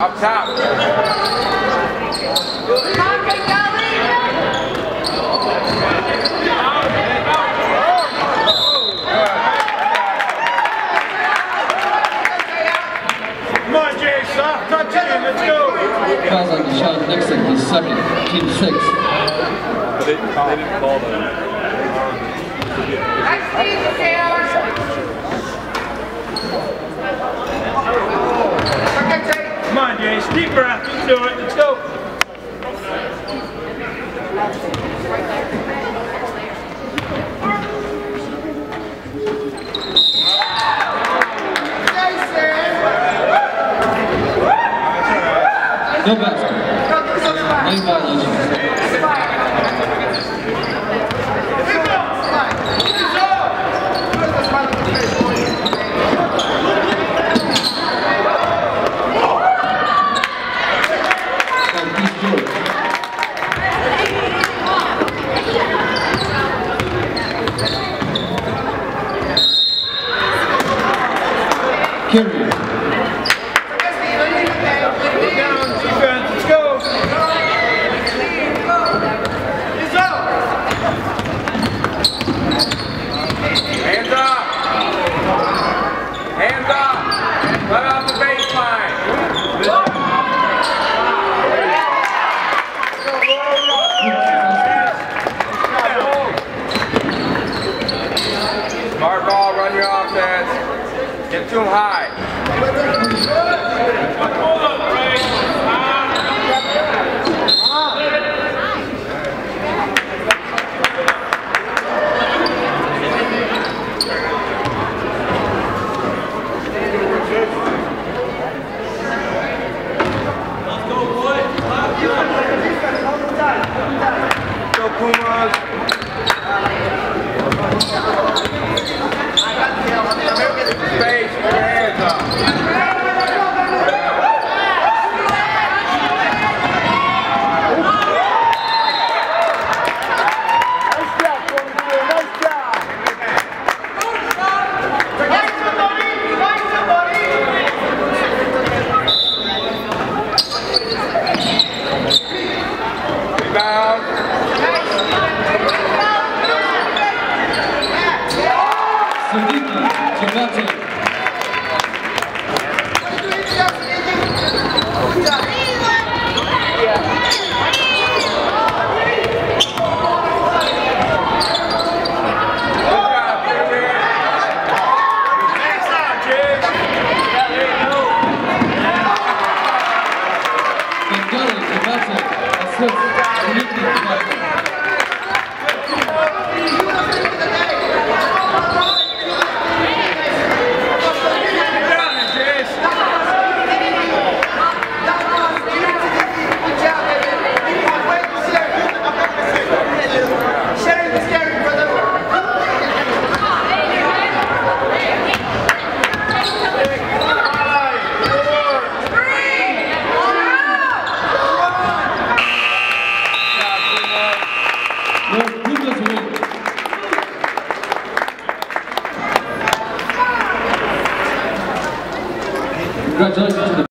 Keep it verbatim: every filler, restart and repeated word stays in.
Up top. Come on, Jay, soft touch in, let's go. Fouls on Deshaun Nixon, his second, team six. But they, they didn't call that. Come on, Jace, deep breath, you can do it, let's go. No basket. Lane violation. Carry. Smart ball, run your offense. Get too high. Go Pumas. Space, put your hands up. Congratulations.